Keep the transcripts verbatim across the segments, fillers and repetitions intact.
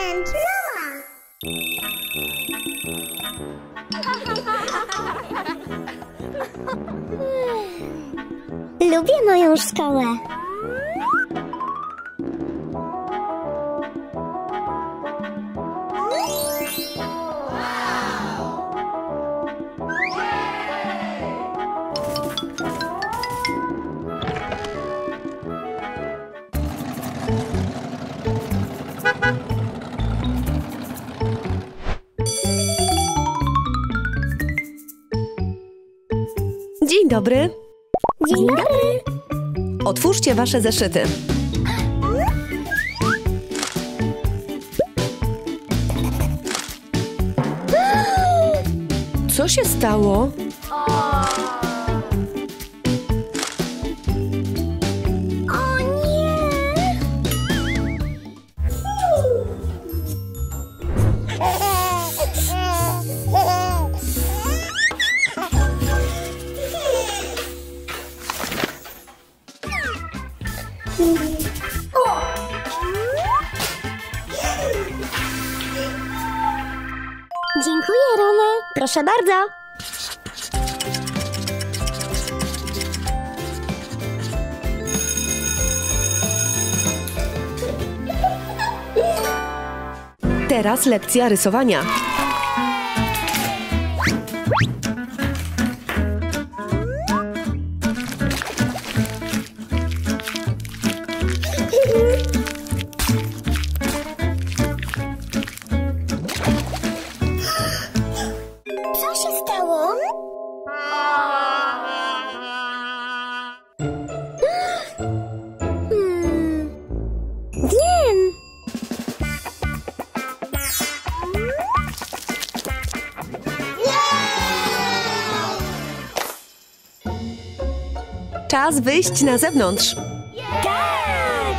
and mama. Lubię moją szkołę. Dzień dobry. Dzień dobry. Otwórzcie wasze zeszyty. Co się stało? O nie! Dziękuję, Rone. Proszę bardzo. Teraz lekcja rysowania. Co się stało? Hmm. Wiem. Czas wyjść na zewnątrz. Tak!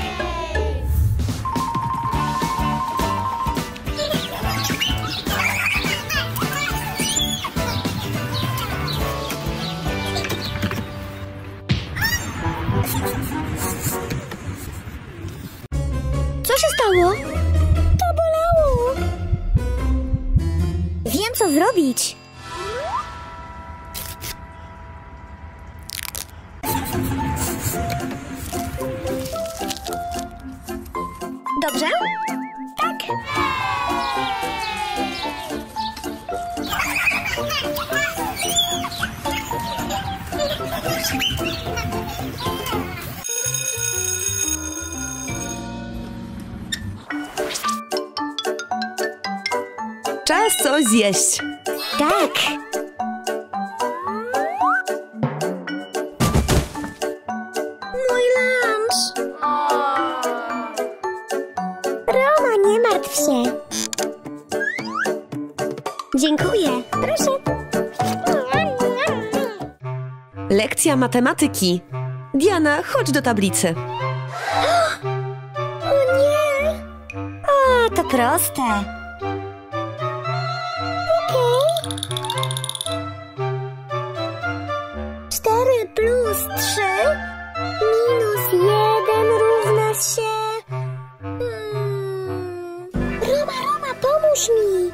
Co się stało? To bolało. Wiem, co zrobić. Dobrze? Tak. Czas coś zjeść. Tak. Mój lunch. Roma, nie martw się. Dziękuję. Proszę. Lekcja matematyki. Diana, chodź do tablicy. O nie. O, to proste. Okej. Cztery plus trzy minus jeden równa się... Hmm. Roma, Roma, pomóż mi.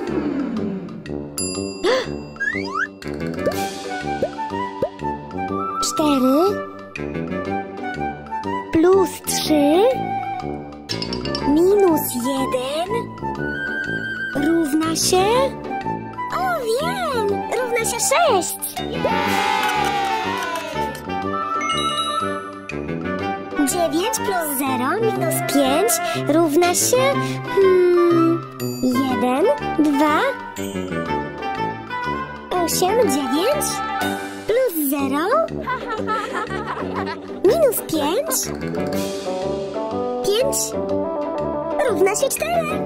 Cztery plus trzy minus jeden równa się... O, wiem! Równa się sześć. Dziewięć plus zero minus pięć równa się... Hmm, jeden, dwa... Osiem, dziewięć plus zero minus pięć. Pięć równa się cztery.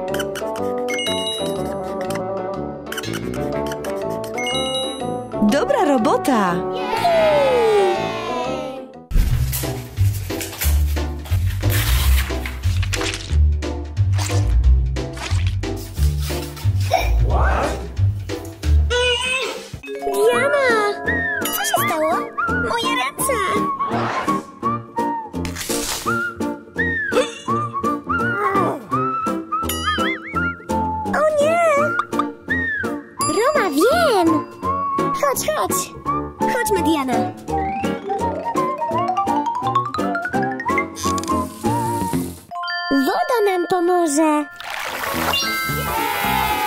Dobra robota. Diana! Co się stało? Moje ręce! Chodź. Chodźmy, Diana. Woda nam pomoże.